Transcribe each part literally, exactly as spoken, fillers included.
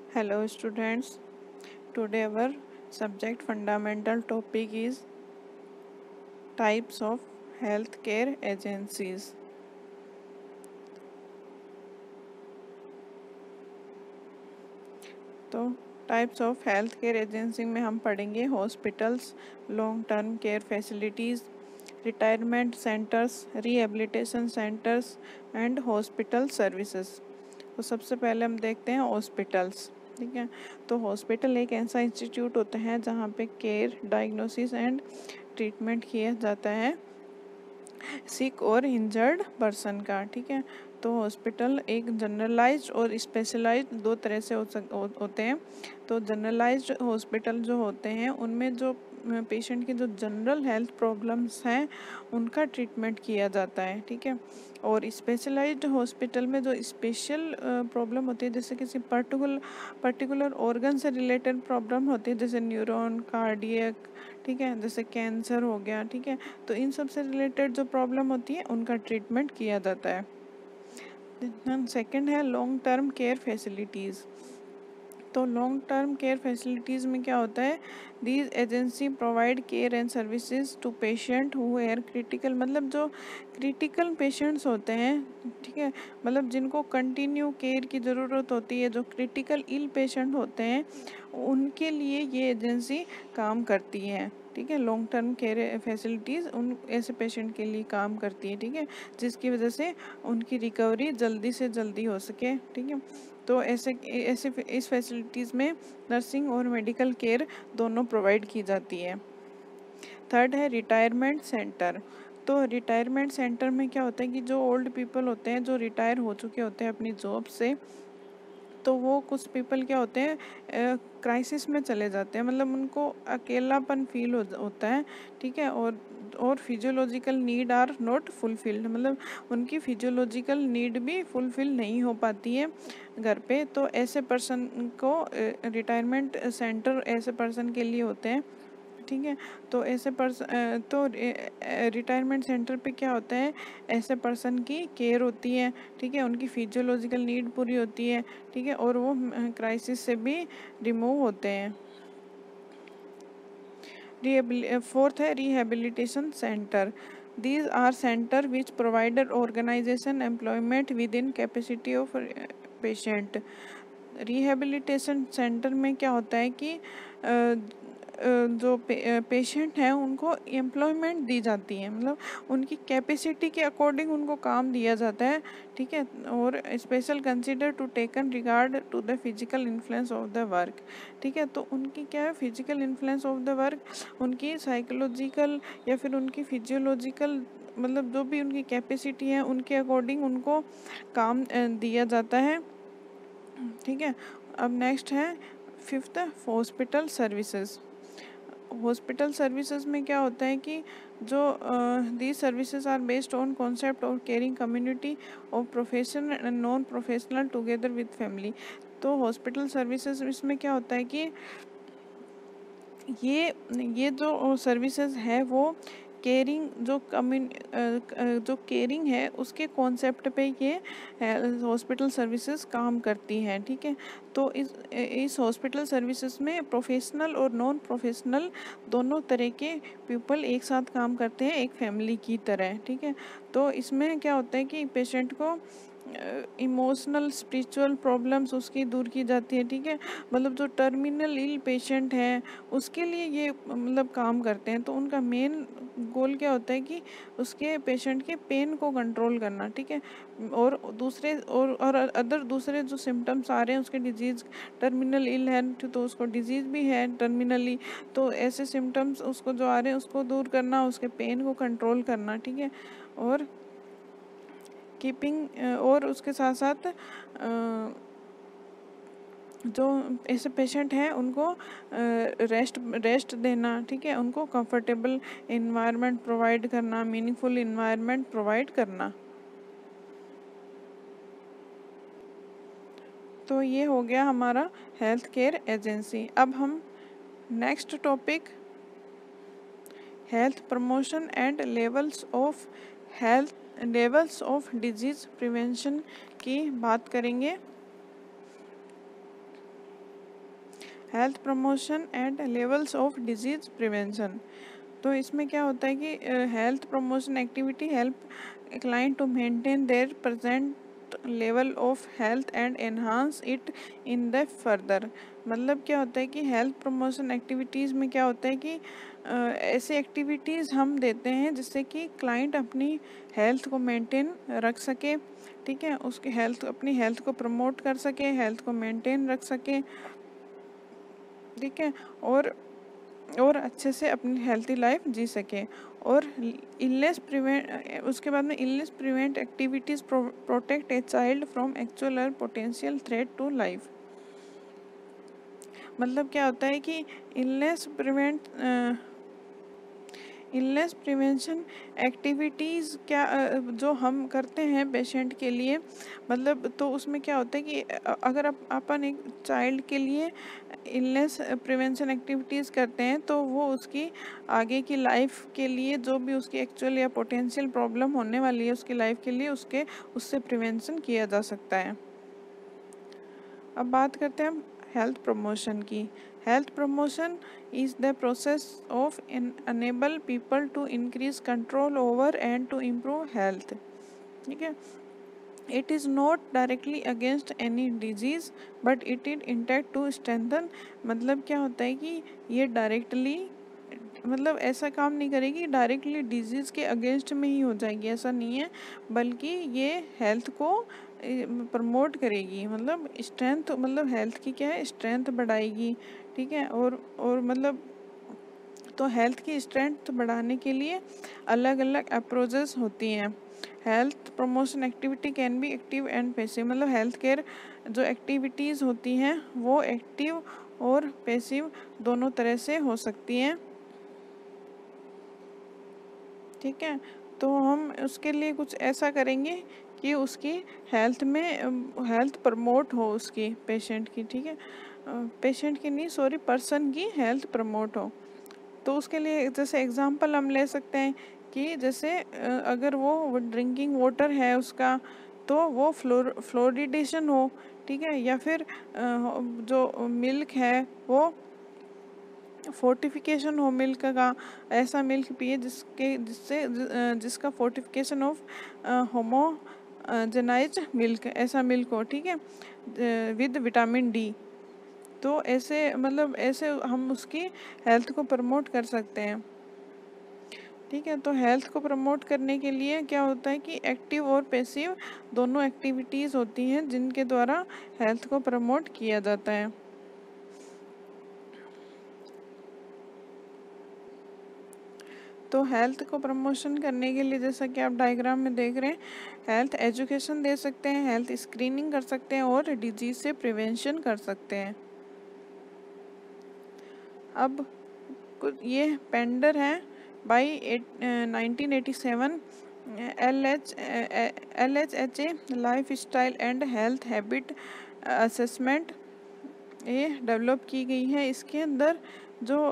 Hello students, today our subject fundamental topic is types of healthcare agencies. तो types of health care agency में हम पढ़ेंगे hospitals, long term care facilities, retirement centres, rehabilitation centres and hospital services. तो सबसे पहले हम देखते हैं हॉस्पिटल्स। ठीक है, तो हॉस्पिटल एक ऐसा इंस्टीट्यूट होता है जहाँ पे केयर, डायग्नोसिस एंड ट्रीटमेंट किया जाता है सिक और इंजर्ड पर्सन का। ठीक है, तो हॉस्पिटल एक जनरलाइज्ड और स्पेशलाइज्ड दो तरह से हो सक हो, होते हैं। तो जनरलाइज्ड हॉस्पिटल जो होते हैं उनमें जो पेशेंट की जो जनरल हेल्थ प्रॉब्लम्स हैं उनका ट्रीटमेंट किया जाता है। ठीक है, और स्पेशलाइज्ड हॉस्पिटल में जो स्पेशल प्रॉब्लम होती है, जैसे किसी पर्टिकुलर पर्टिकुलर ऑर्गन से रिलेटेड प्रॉब्लम होती है, जैसे न्यूरॉन, कार्डियक, ठीक है, जैसे कैंसर हो गया। ठीक है, तो इन सब से रिलेटेड जो प्रॉब्लम होती है उनका ट्रीटमेंट किया जाता है। सेकंड है लॉन्ग टर्म केयर फैसिलिटीज़। तो लॉन्ग टर्म केयर फैसिलिटीज़ में क्या होता है, these agency provide care and services to patient who are critical, मतलब जो क्रिटिकल पेशेंट्स होते हैं, ठीक है, मतलब जिनको कंटिन्यू केयर की ज़रूरत होती है, जो क्रिटिकल इल पेशेंट होते हैं उनके लिए ये एजेंसी काम करती है। ठीक है, लॉन्ग टर्म केयर फैसिलिटीज़ उन ऐसे पेशेंट के लिए काम करती है। ठीक है, जिसकी वजह से उनकी रिकवरी जल्दी से जल्दी हो सके। ठीक है, तो ऐसे ऐसे इस फैसिलिटीज़ में नर्सिंग और मेडिकल केयर दोनों प्रोवाइड की जाती है। थर्ड है रिटायरमेंट सेंटर। तो रिटायरमेंट सेंटर में क्या होता है कि जो ओल्ड पीपल होते हैं, जो रिटायर हो चुके होते हैं अपनी जॉब से, तो वो कुछ पीपल क्या होते हैं क्राइसिस में चले जाते हैं, मतलब उनको अकेलापन फील हो, होता है। ठीक है, और और physiological need are not fulfilled, मतलब उनकी फिजियोलॉजिकल नीड भी फुलफिल नहीं हो पाती है घर पे। तो ऐसे पर्सन को रिटायरमेंट सेंटर ऐसे पर्सन के लिए होते हैं। ठीक है, तो ऐसे पर्सन तो रिटायरमेंट सेंटर पे क्या होता है, ऐसे पर्सन की केयर होती है। ठीक है, उनकी फिजियोलॉजिकल नीड पूरी होती है। ठीक है, और वो क्राइसिस से भी रिमूव होते हैं। फोर्थ है rehabilitation centre. These are centre which provider organisation employment within capacity of patient. Rehabilitation centre में क्या होता है कि जो पे, पेशेंट हैं उनको एम्प्लॉयमेंट दी जाती है, मतलब उनकी कैपेसिटी के अकॉर्डिंग उनको काम दिया जाता है। ठीक है, और special consider to taken regard to the physical influence of the work. ठीक है, तो उनकी क्या है, physical influence of the work, उनकी साइकोलॉजिकल या फिर उनकी फिजियोलॉजिकल, मतलब जो भी उनकी कैपेसिटी है उनके अकॉर्डिंग उनको काम दिया जाता है। ठीक है, अब नेक्स्ट है fifth hospital services. Hospital services में क्या होता है कि जो the services are based on concept of caring community of professional and non professional together with family. तो हॉस्पिटल सर्विसेज इसमें क्या होता है कि ये ये जो सर्विसेज है वो केयरिंग जो कम्युन जो केयरिंग है उसके कॉन्सेप्ट पे ये हॉस्पिटल सर्विसेज काम करती हैं। ठीक है, तो इस इस हॉस्पिटल सर्विसेज में प्रोफेशनल और नॉन प्रोफेशनल दोनों तरह के पीपल एक साथ काम करते हैं, एक फैमिली की तरह। ठीक है, तो इसमें क्या होता है कि पेशेंट को इमोशनल स्पिरिचुअल प्रॉब्लम्स उसकी दूर की जाती है। ठीक है, मतलब जो टर्मिनल इल पेशेंट हैं उसके लिए ये मतलब काम करते हैं। तो उनका मेन गोल क्या होता है कि उसके पेशेंट के पेन को कंट्रोल करना। ठीक है, और दूसरे और और अदर दूसरे जो सिम्टम्स आ रहे हैं उसके डिजीज़, टर्मिनल इल है तो उसको डिजीज़ भी है टर्मिनली, तो ऐसे सिम्टम्स उसको जो आ रहे हैं उसको दूर करना, उसके पेन को कंट्रोल करना। ठीक है, और कीपिंग और उसके साथ साथ जो ऐसे पेशेंट हैं उनको रेस्ट रेस्ट देना। ठीक है, उनको कंफर्टेबल इन्वायरमेंट प्रोवाइड करना, मीनिंगफुल इन्वायरमेंट प्रोवाइड करना। तो ये हो गया हमारा हेल्थ केयर एजेंसी। अब हम next topic health promotion and levels of health levels of disease prevention की बात करेंगे। Health promotion and levels of disease prevention. तो इसमें क्या होता है कि health promotion activity help client to maintain their present level of health and enhance it in the further. मतलब क्या होता है कि हेल्थ प्रमोशन एक्टिविटीज़ में क्या होता है कि अ, ऐसी एक्टिविटीज़ हम देते हैं जिससे कि क्लाइंट अपनी हेल्थ को मेंटेन रख सके, ठीक है, उसकी हेल्थ अपनी हेल्थ को प्रमोट कर सके, हेल्थ को मेंटेन रख सके, ठीक है, और और अच्छे से अपनी हेल्थी लाइफ जी सके। और इलनेस प्रिवेंट, उसके बाद में illness prevent activities protect a child from actual और पोटेंशियल थ्रेट टू लाइफ। मतलब क्या होता है कि illness prevent illness prevention activities क्या अ, जो हम करते हैं पेशेंट के लिए, मतलब तो उसमें क्या होता है कि अ, अगर आप अपन एक चाइल्ड के लिए इलनेस प्रिवेंशन एक्टिविटीज़ करते हैं तो वो उसकी आगे की लाइफ के लिए जो भी उसकी एक्चुअल या पोटेंशियल प्रॉब्लम होने वाली है उसकी लाइफ के लिए उसके उससे प्रिवेंशन किया जा सकता है। अब बात करते हैं हम हेल्थ प्रमोशन की। Health promotion is the process of enable people to increase control over and to improve health, ठीक है। It is not directly against any disease but it is intent to strengthen. मतलब क्या होता है कि ये directly मतलब ऐसा काम नहीं करेगी डायरेक्टली डिजीज़ के अगेंस्ट में ही हो जाएगी, ऐसा नहीं है, बल्कि ये हेल्थ को प्रमोट करेगी, मतलब स्ट्रेंथ, मतलब हेल्थ की क्या है स्ट्रेंथ बढ़ाएगी, ठीक है। और और मतलब तो हेल्थ की स्ट्रेंथ बढ़ाने के लिए अलग अलग अप्रोचेस होती हैं। Health promotion activity can be active and passive. मतलब हेल्थ केयर जो एक्टिविटीज़ होती हैं वो एक्टिव और पैसिव दोनों तरह से हो सकती हैं, ठीक है। तो हम उसके लिए कुछ ऐसा करेंगे कि उसकी हेल्थ में हेल्थ प्रमोट हो उसकी पेशेंट की, ठीक है, पेशेंट की नहीं सॉरी पर्सन की हेल्थ प्रमोट हो। तो उसके लिए जैसे एग्जांपल हम ले सकते हैं कि जैसे अ, अगर वो ड्रिंकिंग वाटर है उसका तो वो फ्लोर फ्लोरिडेशन हो, ठीक है, या फिर अ, जो मिल्क है वो फोर्टिफिकेशन हो मिल्क का, ऐसा मिल्क पिए जिसके जिससे जि- जिसका फोर्टिफिकेशन ऑफ होमोजेनाइज मिल्क, ऐसा मिल्क हो, ठीक है, विद विटामिन डी। तो ऐसे मतलब ऐसे हम उसकी हेल्थ को प्रमोट कर सकते हैं, ठीक है। तो हेल्थ को प्रमोट करने के लिए क्या होता है कि एक्टिव और पैसिव दोनों एक्टिविटीज़ होती हैं जिनके द्वारा हेल्थ को प्रमोट किया जाता है। तो हेल्थ को प्रमोशन करने के लिए जैसा कि आप डायग्राम में देख रहे हैं, हेल्थ एजुकेशन दे सकते हैं, हेल्थ स्क्रीनिंग कर सकते हैं और डिजीज से प्रिवेंशन कर सकते हैं। अब कुछ ये पेंडर है by nineteen eighty seven, L H L H H A lifestyle and health habit assessment ये डेवलप की गई है। इसके अंदर जो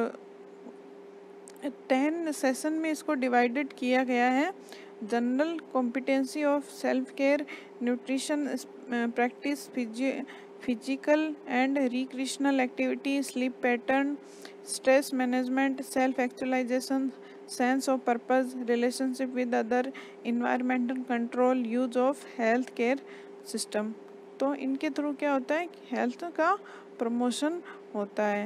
टेन सेशन में इसको डिवाइडेड किया गया है। General competency of self care, nutrition practice, physical and recreational activity, sleep pattern, stress management, self actualisation, sense of purpose, relationship with other, environmental control, use of health care system. तो इनके through क्या होता है कि health का promotion होता है,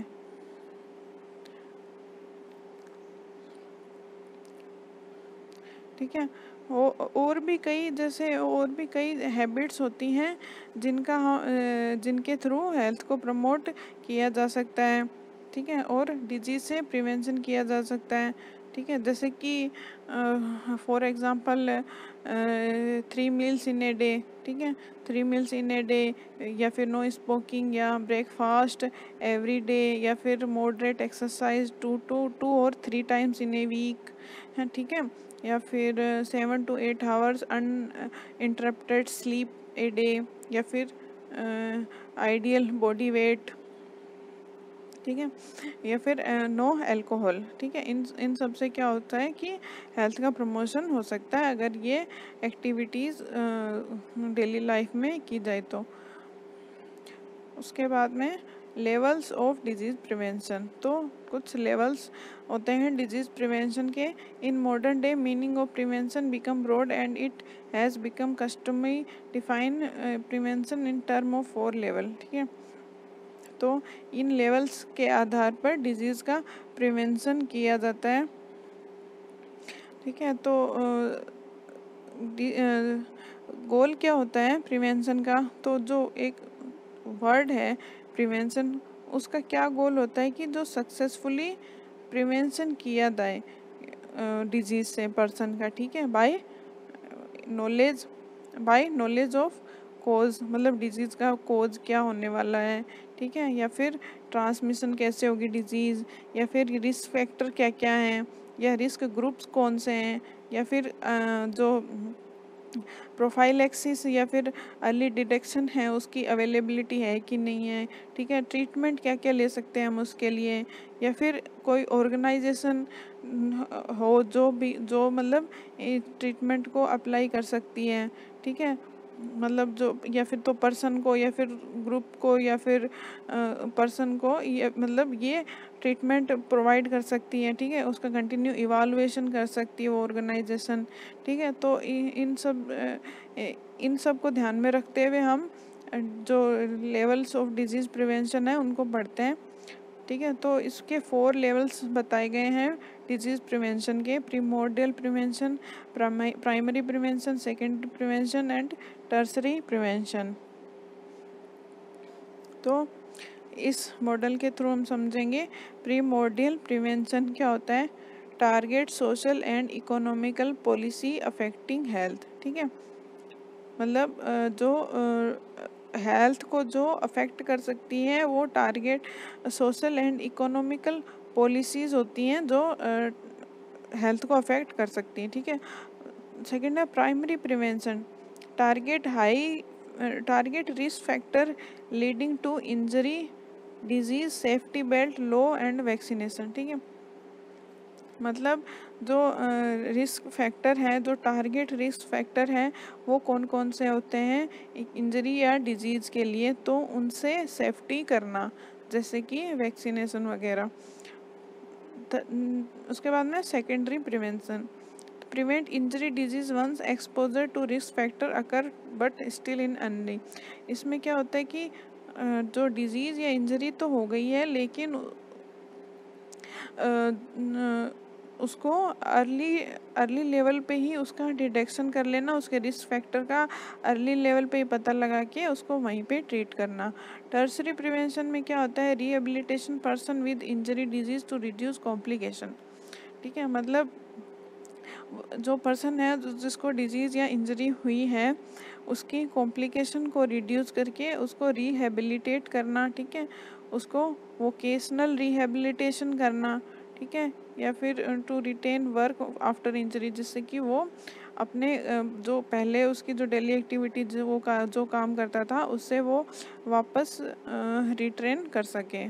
ठीक है। वो और भी कई जैसे और भी कई हैबिट्स होती हैं जिनका हम अ, जिनके थ्रू हेल्थ को प्रमोट किया जा सकता है, ठीक है, और डिजीज से प्रिवेंशन किया जा सकता है, ठीक है। जैसे कि for example three meals in a day, ठीक है, three meals in a day, या फिर नो स्मोकिंग या ब्रेकफास्ट एवरी डे, या फिर moderate exercise two two two और three times in a week है, ठीक है, या फिर seven to eight hours uninterrupted sleep a day, या फिर आइडियल बॉडी वेट, ठीक है, या फिर नो अल्कोहल, ठीक है। इन इन सब से क्या होता है कि हेल्थ का प्रमोशन हो सकता है अगर ये एक्टिविटीज़ डेली लाइफ में की जाए तो। उसके बाद में लेवल्स ऑफ डिजीज़ प्रिवेंशन, तो कुछ लेवल्स होते हैं डिजीज़ प्रिवेंशन के। In modern day meaning of prevention become broad and it has become customary define prevention in term of four level. ठीक है, तो इन लेवल्स के आधार पर डिजीज़ का प्रिवेंशन किया जाता है। ठीक है, तो गोल क्या होता है प्रिवेंशन का, तो जो एक वर्ड है प्रिवेंशन, उसका क्या गोल होता है कि जो सक्सेसफुली प्रिवेंशन किया जाए डिजीज़ से पर्सन का। ठीक है, by knowledge by knowledge of cause, मतलब डिजीज़ का कोज क्या होने वाला है। ठीक है, या फिर ट्रांसमिशन कैसे होगी डिजीज़, या फिर रिस्क फैक्टर क्या क्या हैं, या रिस्क ग्रुप्स कौन से हैं, या फिर जो प्रोफाइलैक्सिस या फिर अर्ली डिटेक्शन है उसकी अवेलेबिलिटी है कि नहीं है। ठीक है, ट्रीटमेंट क्या क्या ले सकते हैं हम उसके लिए, या फिर कोई ऑर्गेनाइजेशन हो जो भी जो मतलब ट्रीटमेंट को अप्लाई कर सकती है। ठीक है, मतलब जो या फिर तो पर्सन को या फिर ग्रुप को या फिर पर्सन को ये मतलब ये ट्रीटमेंट प्रोवाइड कर सकती है। ठीक है, उसका कंटिन्यू इवालुएशन कर सकती है वो ऑर्गेनाइजेशन। ठीक है, तो इन सब इन सब को ध्यान में रखते हुए हम जो लेवल्स ऑफ डिजीज़ प्रिवेंशन है उनको पढ़ते हैं। ठीक है, तो इसके फोर लेवल्स बताए गए हैं डिजीज़ प्रिवेंशन के: primordial prevention, primary prevention, secondary prevention and tertiary prevention. तो इस मॉडल के थ्रू हम समझेंगे प्रीमोर्डियल प्रिवेंशन क्या होता है। Target social and economical policy affecting health. ठीक है, मतलब जो हेल्थ को जो अफेक्ट कर सकती है वो target social and economical policies होती हैं जो हेल्थ को अफेक्ट कर सकती हैं। ठीक है, सेकेंड है primary prevention, target high target risk factor leading to injury, disease, safety belt, low and vaccination. ठीक है, मतलब जो रिस्क फैक्टर हैं, जो टारगेट रिस्क फैक्टर हैं वो कौन कौन से होते हैं इंजरी या डिजीज़ के लिए, तो उनसे सेफ्टी करना जैसे कि वैक्सीनेशन वगैरह। उसके बाद में secondary prevention, prevent injury disease once exposure to risk factor occur but still in early. इसमें क्या होता है कि जो डिजीज़ या इंजरी तो हो गई है लेकिन उसको अर्ली अर्ली लेवल पे ही उसका डिटेक्शन कर लेना, उसके रिस्क फैक्टर का अर्ली लेवल पे ही पता लगा के उसको वहीं पे ट्रीट करना। टर्सरी प्रिवेंशन में क्या होता है, rehabilitation person with injury disease to reduce complication. ठीक है, मतलब जो पर्सन है जिसको डिजीज़ या इंजरी हुई है उसकी कॉम्प्लिकेशन को रिड्यूस करके उसको रिहेबिलिटेट करना। ठीक है, उसको वोकेशनल रिहेबिलिटेशन करना। ठीक है, या फिर to retain work after injury, जिससे कि वो अपने जो पहले उसकी जो डेली एक्टिविटी जो वो का जो काम करता था उससे वो वापस रिट्रेन कर सके।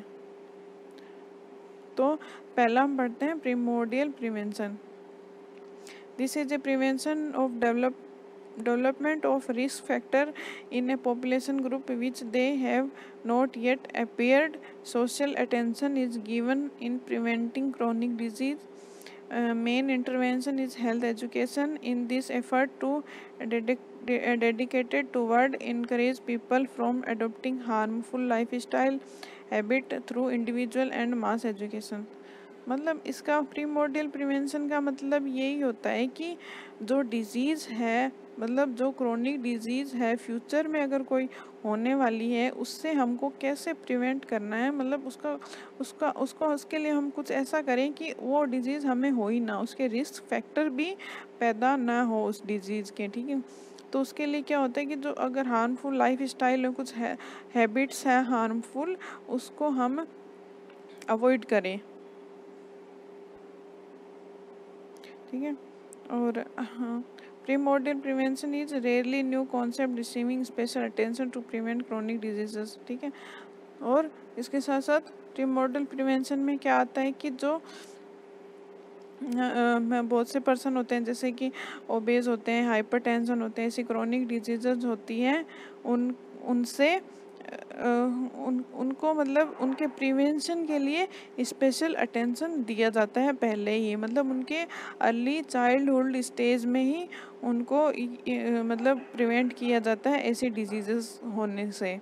तो पहला हम पढ़ते हैं primordial prevention. This is a prevention of develop, development of risk factor in a population group which they have not yet appeared. Social attention is given in preventing chronic disease. Uh, main intervention is health education. In this effort to dedic de dedicated toward encourage people from adopting harmful lifestyle habit through individual and mass education. मतलब इसका primordial prevention का मतलब यही होता है कि जो disease है, मतलब जो क्रोनिक डिजीज़ है फ्यूचर में अगर कोई होने वाली है उससे हमको कैसे प्रिवेंट करना है, मतलब उसका उसका उसको उसके लिए हम कुछ ऐसा करें कि वो डिजीज़ हमें हो ही ना, उसके रिस्क फैक्टर भी पैदा ना हो उस डिजीज़ के। ठीक है, तो उसके लिए क्या होता है कि जो अगर हार्मफुल लाइफ स्टाइल में कुछ है हैबिट्स हैं हार्मफुल, उसको हम अवॉइड करें। ठीक है, और हाँ, primordial prevention is rarely new concept receiving special attention to prevent chronic diseases. ठीक है, और इसके साथ साथ प्रीमोर्डियल प्रिवेंशन में क्या आता है कि जो में बहुत से पर्सन होते हैं जैसे कि ओबेज होते हैं, हाइपरटेंशन होते हैं, ऐसी क्रोनिक डिजीजेज होती हैं, उन उनसे उन उनको मतलब उनके प्रिवेंशन के लिए स्पेशल अटेंशन दिया जाता है पहले ही, मतलब उनके अर्ली चाइल्डहुड स्टेज में ही उनको मतलब प्रिवेंट किया जाता है ऐसी डिजीजेस होने से।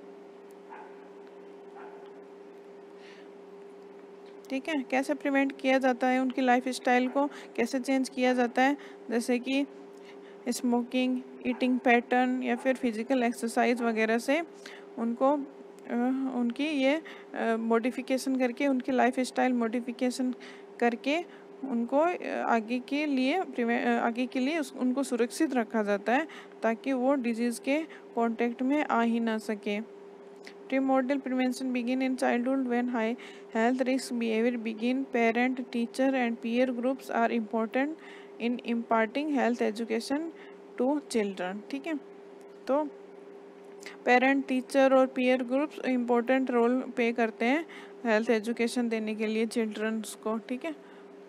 ठीक है, कैसे प्रिवेंट किया जाता है, उनकी लाइफ स्टाइल को कैसे चेंज किया जाता है, जैसे कि स्मोकिंग, ईटिंग पैटर्न या फिर फिजिकल एक्सरसाइज वगैरह से उनको आ, उनकी ये मॉडिफिकेशन करके, उनकी लाइफ स्टाइल मॉडिफिकेशन करके उनको आगे के लिए आगे के लिए उस, उनको सुरक्षित रखा जाता है ताकि वो डिजीज़ के कांटेक्ट में आ ही ना सके। Primordial prevention begin in childhood when high health risk behavior begin. Parent, teacher and peer groups are important in imparting health education to children. ठीक है, तो पेरेंट, टीचर और peer groups important role play करते हैं health education देने के लिए children's को। ठीक है,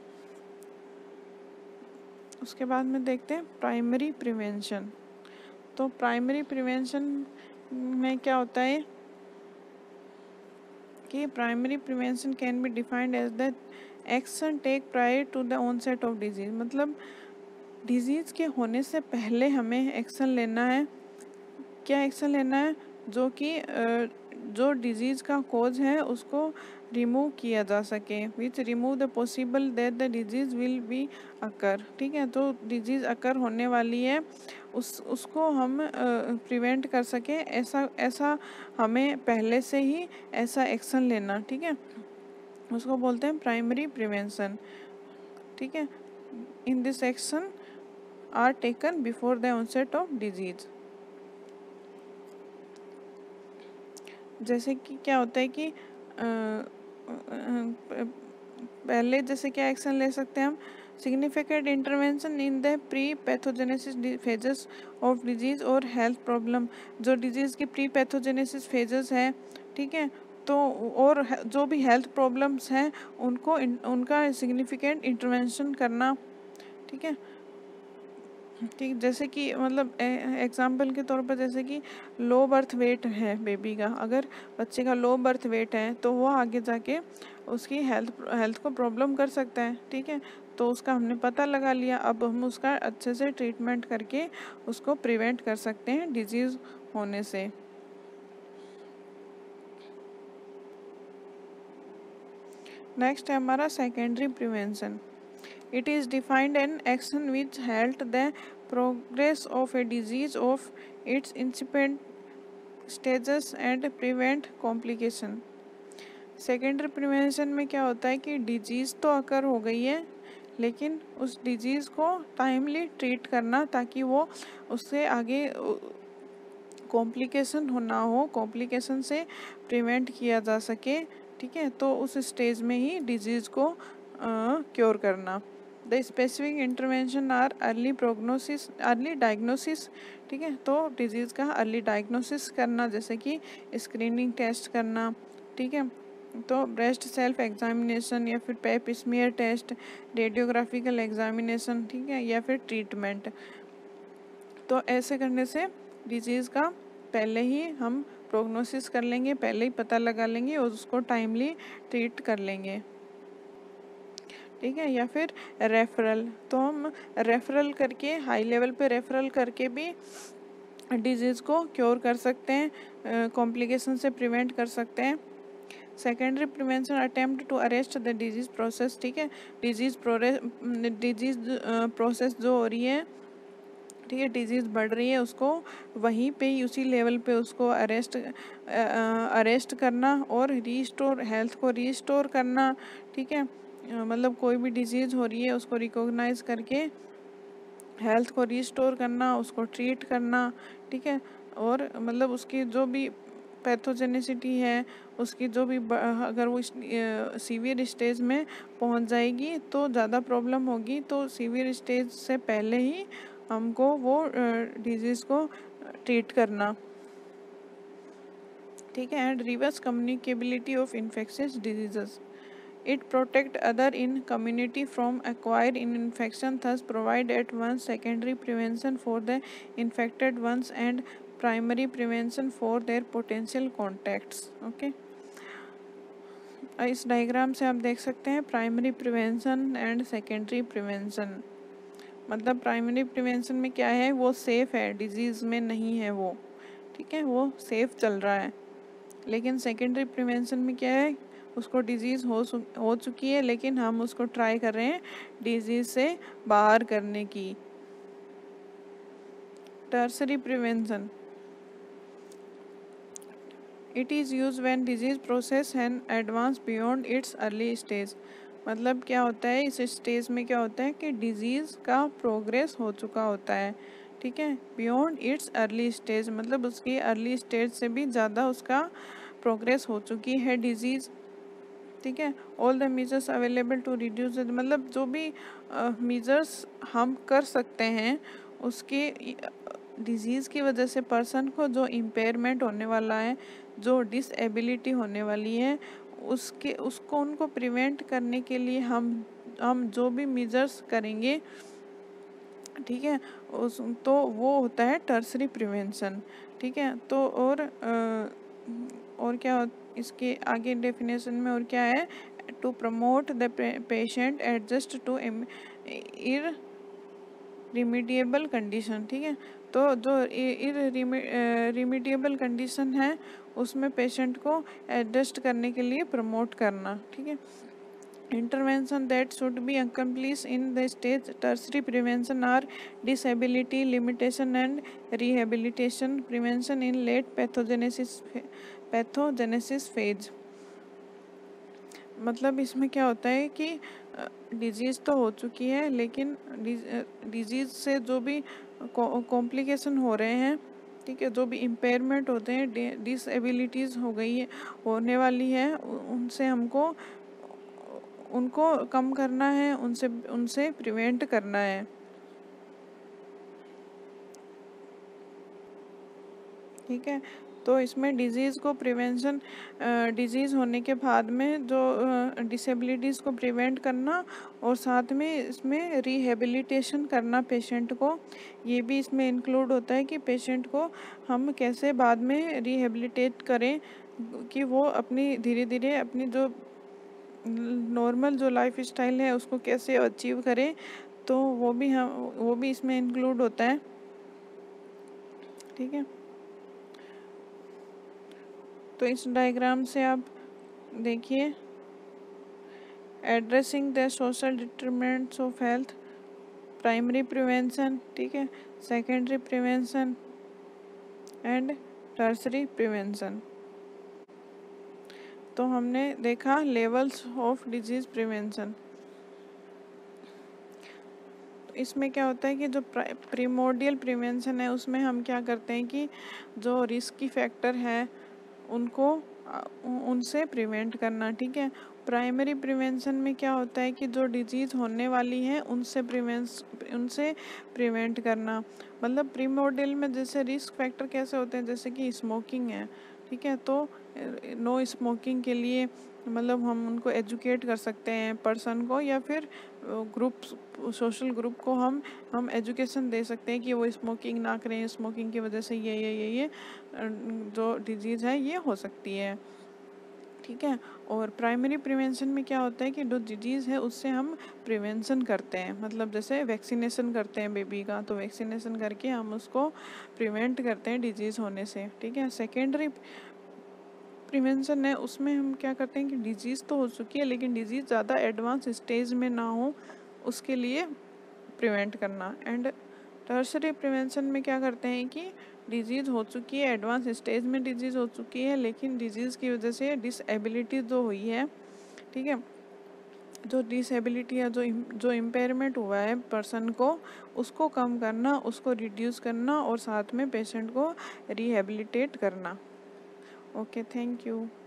उसके बाद में देखते हैं प्राइमरी प्रिवेंशन। तो प्राइमरी प्रिवेंशन में क्या होता है कि primary prevention can be defined as the action take prior to the onset of disease, मतलब डिजीज़ के होने से पहले हमें एक्शन लेना है। क्या एक्शन लेना है? जो कि जो डिजीज़ का कोज है उसको रिमूव किया जा सके, which remove the possible that the disease will be occur. ठीक है, तो डिजीज़ अकर होने वाली है उस उसको हम प्रिवेंट कर सके, ऐसा ऐसा हमें पहले से ही ऐसा एक्शन लेना। ठीक है, उसको बोलते हैं प्राइमरी प्रिवेंशन। ठीक है, in this action are taken before the onset of disease. जैसे कि क्या होता है कि आ, पहले जैसे क्या एक्शन ले सकते हैं हम, significant intervention in the pre pathogenesis phases of disease और हेल्थ प्रॉब्लम, जो डिजीज़ की प्री पैथोजेनेसिस फेजेस है, ठीक है, तो और जो भी हेल्थ प्रॉब्लम्स हैं उनको उनका सिग्निफिकेंट इंटरवेंशन करना। ठीक है, ठीक, जैसे कि मतलब एग्जाम्पल के तौर पर जैसे कि लो बर्थ वेट है बेबी का, अगर बच्चे का लो बर्थ वेट है तो वो आगे जाके उसकी हेल्थ हेल्थ को प्रॉब्लम कर सकता है। ठीक है, तो उसका हमने पता लगा लिया, अब हम उसका अच्छे से ट्रीटमेंट करके उसको प्रिवेंट कर सकते हैं डिजीज़ होने से। नेक्स्ट है हमारा secondary prevention. It is defined an action which halt the progress of a disease of its incipient stages and prevent complication. Secondary prevention में क्या होता है कि डिजीज़ तो अकर हो गई है लेकिन उस डिजीज़ को टाइमली ट्रीट करना ताकि वो उससे आगे कॉम्प्लिकेशन हो ना हो, कॉम्प्लिकेशन से प्रिवेंट किया जा सके। ठीक है, तो उस स्टेज में ही डिजीज़ को क्योर करना। The specific intervention are early prognosis, early diagnosis. ठीक है, तो डिजीज़ का अर्ली डायग्नोसिस करना, जैसे कि स्क्रीनिंग टेस्ट करना। ठीक है, तो ब्रेस्ट सेल्फ एग्जामिनेशन या फिर pap smear test, radiographical examination, ठीक है, या फिर ट्रीटमेंट। तो ऐसे करने से डिजीज़ का पहले ही हम प्रोग्नोसिस कर लेंगे, पहले ही पता लगा लेंगे और उसको टाइमली ट्रीट कर लेंगे। ठीक है, या फिर रेफरल, तो हम रेफरल करके हाई लेवल पे रेफरल करके भी डिजीज़ को क्योर कर सकते हैं, कॉम्प्लिकेशन से प्रिवेंट कर सकते हैं। Secondary prevention attempt to arrest the disease process. ठीक है, डिजीज़ डिजीज़ प्रोसेस जो हो रही है, ठीक है, डिजीज़ बढ़ रही है, उसको वहीं पे ही उसी लेवल पे उसको अरेस्ट अरेस्ट करना और रीस्टोर, हेल्थ को रीस्टोर करना। ठीक है, मतलब कोई भी डिजीज़ हो रही है उसको रिकॉग्नाइज करके हेल्थ को रीस्टोर करना, उसको ट्रीट करना। ठीक है, और मतलब उसकी जो भी पैथोजेनिसिटी है, उसकी जो भी अगर वो सीवियर स्टेज में पहुंच जाएगी तो ज़्यादा प्रॉब्लम होगी, तो सीवियर स्टेज से पहले ही हमको वो डिजीज़ को ट्रीट करना। ठीक है, and reverse communicability of infectious diseases. It protect other in community from acquired infection, thus provide at once secondary prevention for the infected ones and primary prevention for their potential contacts. Okay, इस diagram से आप देख सकते हैं primary prevention and secondary prevention. मतलब primary prevention में क्या है, वो सेफ है, डिजीज़ में नहीं है वो, ठीक है, वो सेफ चल रहा है। लेकिन सेकेंडरी प्रिवेंशन में क्या है, उसको डिजीज़ हो हो चुकी है, लेकिन हम उसको ट्राई कर रहे हैं डिजीज़ से बाहर करने की। Tertiary prevention, it is use when disease process and advance beyond its early stage. मतलब क्या होता है, इस स्टेज में क्या होता है कि डिजीज़ का प्रोग्रेस हो चुका होता है, ठीक है, बियॉन्ड इट्स अर्ली स्टेज, मतलब उसकी अर्ली स्टेज से भी ज़्यादा उसका प्रोग्रेस हो चुकी है डिजीज़, ठीक है। All the measures available to reduce, मतलब जो भी मेजर्स uh, हम कर सकते हैं उसके डिजीज़ की वजह से पर्सन को जो इम्पेयरमेंट होने वाला है, जो डिसएबिलिटी होने वाली है, उसके उसको उनको प्रिवेंट करने के लिए हम हम जो भी मेजर्स करेंगे, ठीक है, उस तो वो होता है टर्सरी प्रिवेंशन, ठीक है। तो और आ, और क्या इसके आगे डेफिनेशन में और क्या है, to promote the patient adjust to irremediable condition, ठीक है। तो जो रिमीडिएबल कंडीशन है उसमें पेशेंट को एडजस्ट करने के लिए प्रमोट करना, ठीक है। Intervention that should be accomplish in the stage tertiary prevention are disability limitation and rehabilitation prevention in late pathogenesis pathogenesis phase. मतलब इसमें क्या होता है कि डिजीज़ तो हो चुकी है, लेकिन डिजीज़ से जो भी कॉम्प्लिकेशन हो रहे हैं, ठीक है, जो भी इम्पेयरमेंट होते हैं, डिसएबिलिटीज़ हो गई है, होने वाली है, उनसे हमको उनको कम करना है, उनसे उनसे प्रिवेंट करना है, ठीक है। तो इसमें डिजीज़ को प्रिवेंशन, डिजीज़ होने के बाद में जो डिसेबिलिटीज़ को प्रिवेंट करना, और साथ में इसमें रिहेबिलिटेशन करना पेशेंट को, ये भी इसमें इंक्लूड होता है कि पेशेंट को हम कैसे बाद में रिहेबिलिटेट करें कि वो अपनी धीरे धीरे अपनी जो नॉर्मल जो लाइफ स्टाइल है उसको कैसे अचीव करें, तो वो भी हम वो भी इसमें इंक्लूड होता है, ठीक है। तो इस डायग्राम से आप देखिए, addressing the social determinants of health, primary prevention, ठीक है, secondary prevention and tertiary prevention. तो हमने देखा लेवल्स ऑफ डिजीज़ प्रिवेंशन। इसमें क्या होता है कि जो प्रिमोडियल प्रिवेंशन है उसमें हम क्या करते हैं कि जो रिस्की फैक्टर है उनको उनसे प्रिवेंट करना, ठीक है। प्राइमरी प्रिवेंशन में क्या होता है कि जो डिजीज़ होने वाली है उनसे प्रिवेंस उनसे प्रिवेंट करना। मतलब प्रीमोडियल में जैसे रिस्क फैक्टर कैसे होते हैं, जैसे कि स्मोकिंग है, ठीक है, तो नो स्मोकिंग के लिए मतलब हम उनको एजुकेट कर सकते हैं पर्सन को, या फिर ग्रुप सोशल ग्रुप को हम हम एजुकेशन दे सकते हैं कि वो स्मोकिंग ना करें, स्मोकिंग की वजह से ये ये ये ये जो डिजीज़ है ये हो सकती है, ठीक है। और प्राइमरी प्रिवेंशन में क्या होता है कि जो डिजीज़ है उससे हम प्रिवेंशन करते हैं, मतलब जैसे वैक्सीनेशन करते हैं बेबी का, तो वैक्सीनेशन करके हम उसको प्रिवेंट करते हैं डिजीज़ होने से, ठीक है। सेकेंडरी प्रिवेंशन है उसमें हम क्या करते हैं कि डिजीज़ तो हो चुकी है लेकिन डिजीज़ ज़्यादा एडवांस स्टेज में ना हो उसके लिए प्रिवेंट करना। एंड टर्सरी प्रिवेंशन में क्या करते हैं कि डिजीज़ हो चुकी है, एडवांस स्टेज में डिजीज़ हो चुकी है, लेकिन डिजीज़ की वजह से डिसएबिलिटी जो हुई है, ठीक है, जो डिसएबिलिटी या जो जो इम्पेयरमेंट हुआ है पर्सन को, उसको कम करना, उसको रिड्यूस करना, और साथ में पेशेंट को रिहेबिलिटेट करना। Okay, thank you.